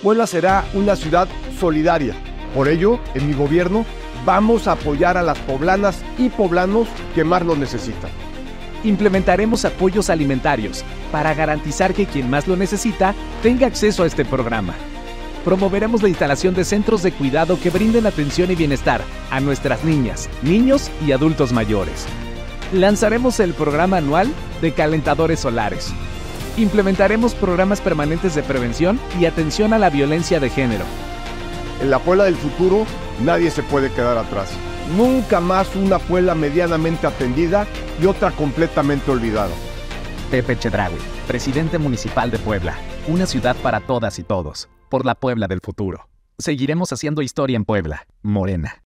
Puebla será una ciudad solidaria. Por ello, en mi gobierno, vamos a apoyar a las poblanas y poblanos que más lo necesitan. Implementaremos apoyos alimentarios para garantizar que quien más lo necesita tenga acceso a este programa. Promoveremos la instalación de centros de cuidado que brinden atención y bienestar a nuestras niñas, niños y adultos mayores. Lanzaremos el programa anual de calentadores solares. Implementaremos programas permanentes de prevención y atención a la violencia de género. En la Puebla del futuro, nadie se puede quedar atrás. Nunca más una Puebla medianamente atendida y otra completamente olvidada. Pepe Chedraui, presidente municipal de Puebla. Una ciudad para todas y todos. Por la Puebla del futuro. Seguiremos haciendo historia en Puebla. Morena.